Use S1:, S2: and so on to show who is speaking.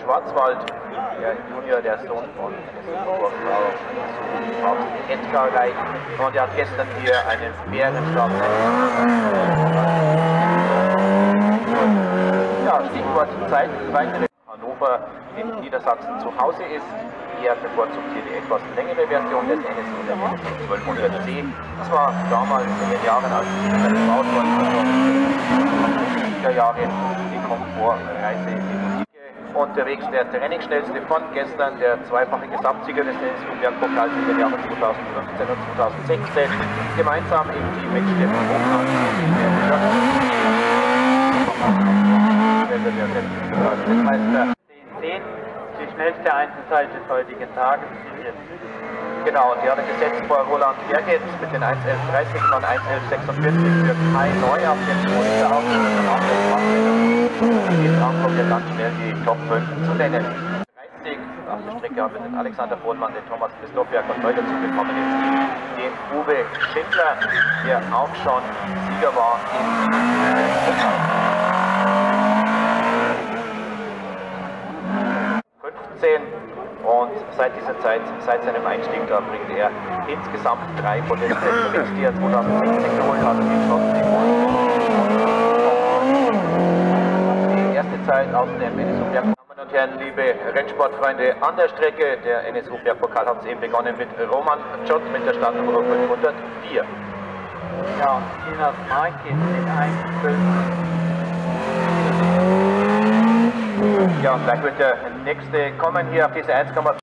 S1: Schwarzwald, der Junior, der Sohn von Edgar Reich, und er hat gestern hier einen Bärenstab. Ja, Stichwort Zeit, weitere Hannover in Niedersachsen zu Hause ist. Er bevorzugt hier die etwas längere Version des NSU, der 1200C. Das war damals in den Jahren, als es gebaut worden ist, Jahre die Komfortreise. Unterwegs der Trainingsschnellste von gestern, der zweifache Gesamtsieger des NSU-Bergpokals in den Jahren 2015 und 2016, gemeinsam im Team mit Steffen Hochmann, der Weltmeister.
S2: 10, die schnellste Einzelzeit des heutigen Tages.
S1: Genau, und die hat er gesetzt vor Roland Gerget mit den 1:11:30 von 1:11:46 für Kai Neuer, den Muster auf den Raum kommt ja ganz schnell die Top 5 zu nennen. 30 auf der Strecke haben wir den Alexander Bohlmann, den Thomas Christofjak und neu dazu bekommen ins Team den Uwe Schindler, der auch schon Sieger war im Pokal. 15 und seit dieser Zeit, seit seinem Einstieg, da bringt er insgesamt 3 Podeste mit, die er 2016 geholt hat. Die erste Zeit aus dem NSU-Berg. Meine Damen und Herren, liebe Rennsportfreunde an der Strecke, der NSU-Bergpokal hat es eben begonnen mit Roman Schott mit der Startnummer 504.
S2: Ja, und Chinas Markin in 1:12.
S1: Ja, und gleich wird der nächste kommen hier auf diese 1,5.